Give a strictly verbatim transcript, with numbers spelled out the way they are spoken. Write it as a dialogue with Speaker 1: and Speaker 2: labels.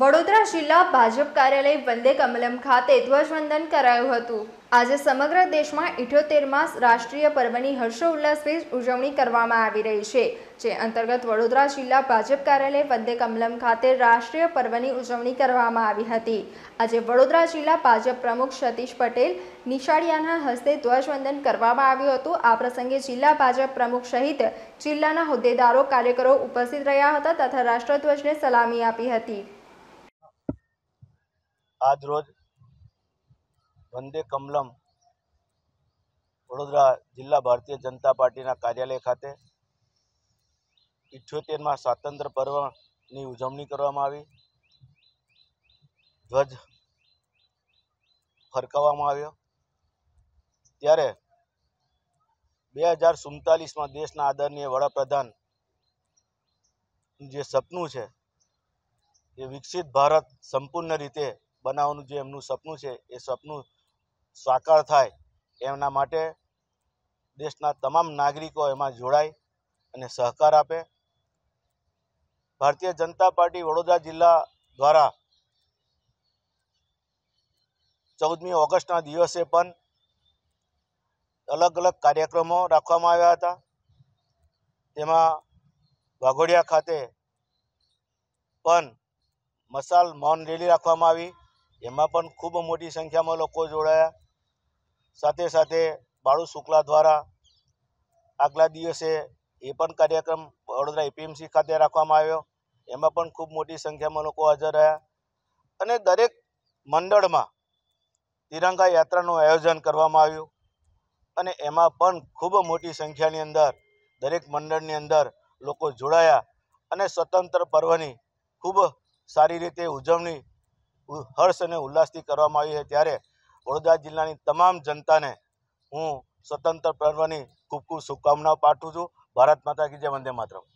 Speaker 1: વડોદરા જિલ્લા ભાજપ કાર્યાલય વંદે કમલમ ખાતે ધ્વજવંદન કરાયું હતું। આજે સમગ્ર દેશમાં ઇઠ્યોતેરમાં રાષ્ટ્રીય પર્વની હર્ષોલ્લાસથી ઉજવણી કરવામાં આવી રહી છે, જે અંતર્ગત વડોદરા જિલ્લા ભાજપ કાર્યાલય વંદે કમલમ ખાતે રાષ્ટ્રીય પર્વની ઉજવણી કરવામાં આવી હતી। આજે વડોદરા જિલ્લા ભાજપ પ્રમુખ સતીશ પટેલ નિશાળિયાના હસ્તે ધ્વજવંદન કરવામાં આવ્યું હતું। આ પ્રસંગે જિલ્લા ભાજપ પ્રમુખ સહિત જિલ્લાના હોદ્દેદારો કાર્યકરો ઉપસ્થિત રહ્યા હતા તથા રાષ્ટ્રધ્વજને સલામી આપી હતી।
Speaker 2: आज रोज वंदे कमलम वडोदरा जिला भारतीय जनता पार्टी कार्यालय खाते इठ्योतेर में स्वातंत्र्य पर्व की उजवणी करवामां आवी। ध्वज फरकाववामां आव्यो त्यारे बे हज़ार सुड़तालीस में देशना आदरणीय वडाप्रधान जे सपनू है ये विकसित भारत संपूर्ण रीते बनावવાનું જે એમનું સપનું છે એ સપનું સાકાર થાય એમના માટે દેશના તમામ નાગરિકો એમાં જોડાય અને સહકાર આપે। ભારતીય જનતા પાર્ટી વડોદરા જિલ્લા દ્વારા ચૌદમી ઓગસ્ટના દિવસે પણ અલગ અલગ કાર્યક્રમો રાખવામાં આવ્યા હતા। તેમાં વાઘોડિયા ખાતે પણ મશાલ મૌન રેલી રાખવામાં આવી, એમાં પણ ખૂબ મોટી સંખ્યામાં લોકો જોડાયા। સાથે સાથે બાળુ શુક્લા દ્વારા આગલા દિવસે એ પણ કાર્યક્રમ વડોદરા એપીએમસી ખાતે રાખવામાં આવ્યો, એમાં પણ ખૂબ મોટી સંખ્યામાં લોકો હાજર રહ્યા અને દરેક મંડળમાં તિરંગા યાત્રાનું આયોજન કરવામાં આવ્યું અને એમાં પણ ખૂબ મોટી સંખ્યાની અંદર દરેક મંડળની અંદર લોકો જોડાયા અને સ્વતંત્ર પર્વની ખૂબ સારી રીતે ઉજવણી હર્ષ અને ઉલ્લાસથી કરવામાં આવી है। ત્યારે વડોદરા જિલ્લાની તમામ જનતાને હું સ્વતંત્ર પર્વની ખૂબ ખૂબ શુભકામનાઓ પાઠવું છું। ભારત માતા કી જય, વંદે માતરમ।